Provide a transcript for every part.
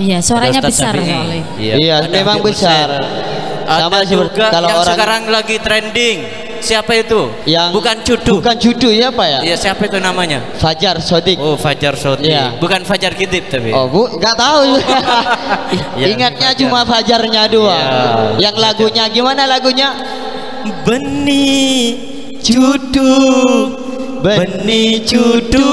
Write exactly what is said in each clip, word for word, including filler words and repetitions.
Iya, suaranya besar kali. Iya, iya memang besar. Sama juga kalau yang orang sekarang lagi trending. Siapa itu? Yang bukan Cudu. Bukan Cudu ya Pak ya? Iya, siapa itu namanya? Fajar Sodik. Oh, Fajar Sodik. Iya. Bukan Fajar Kidip tapi. Oh, Bu, enggak tahu. Ya, ingatnya Fajar. Cuma Fajarnya doang. Ya, yang lagunya gimana lagunya? Benih Cudu, benih Cudu,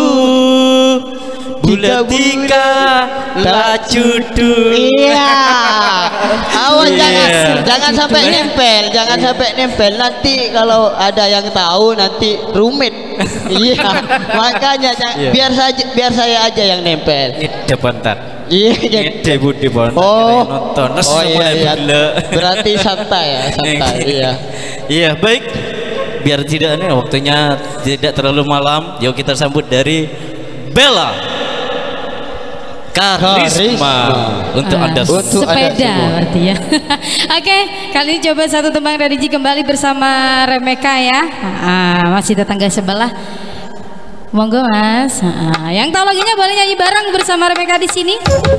buletika la Cudu. Iya. Awas yeah. jangan jangan sampai nempel, jangan sampai nempel nanti kalau ada yang tahu nanti rumit. Iya. Makanya yeah. biar saja biar saya aja yang nempel. Ide bentar. Iya, ide budi bentar. Oh, nonton. Oh iya, iya. Berarti santai ya, santai. Iya. Iya, baik. Biar tidak nih waktunya tidak terlalu malam, yuk kita sambut dari Bella Karisma, Karisma. Untuk uh, Anda untuk sepeda anda berarti ya. Oke, okay, kali ini coba satu tembang religi kembali bersama Remeka ya. Uh, masih tetangga sebelah. Monggo Mas. Uh, yang tahu lagunya boleh nyanyi bareng bersama Remeka di sini.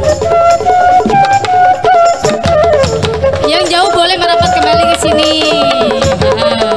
Yang jauh boleh merapat kembali ke sini. Uh.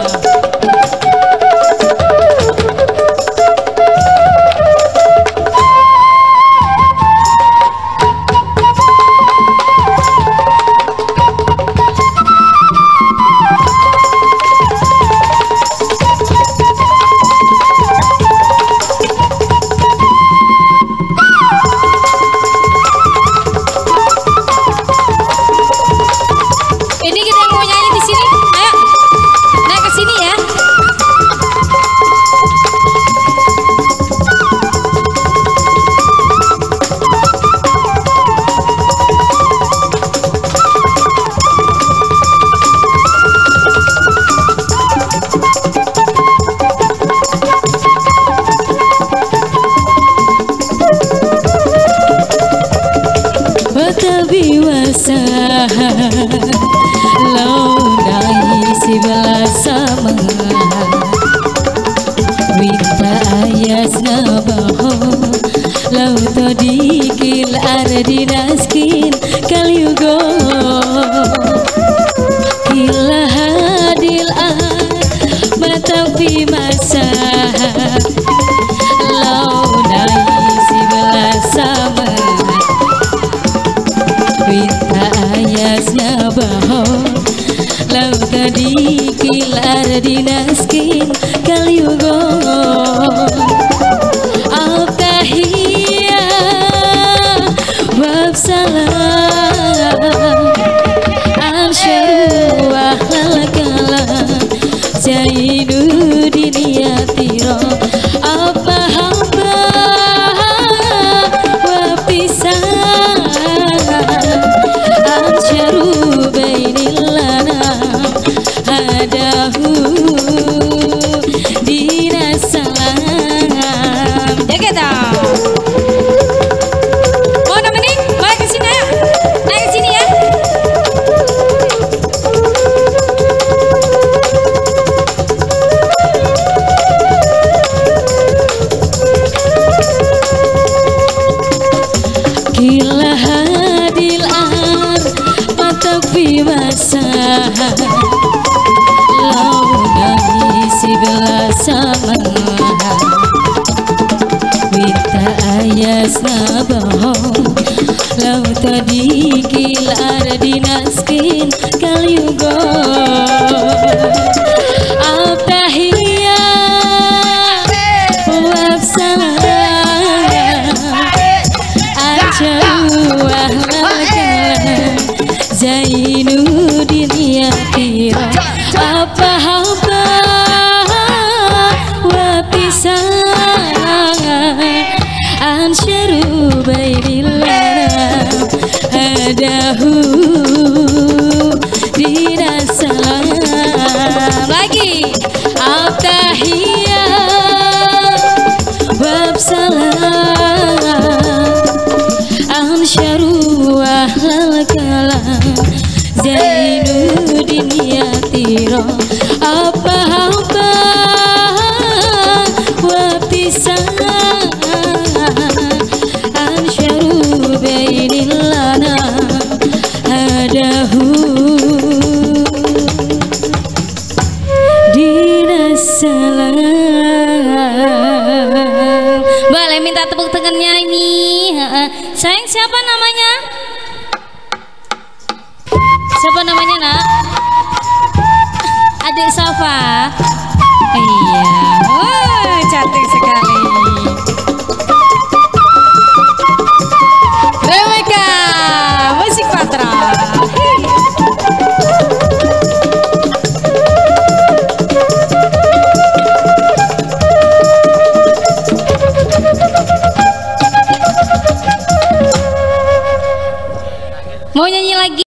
Apa-apa wa minta tepuk tangannya ini. Sayang, siapa namanya? Siapa namanya, Nak? Adik Safa. Iya, oh, cantik sekali. Remeka, musik Patra. Mau nyanyi lagi?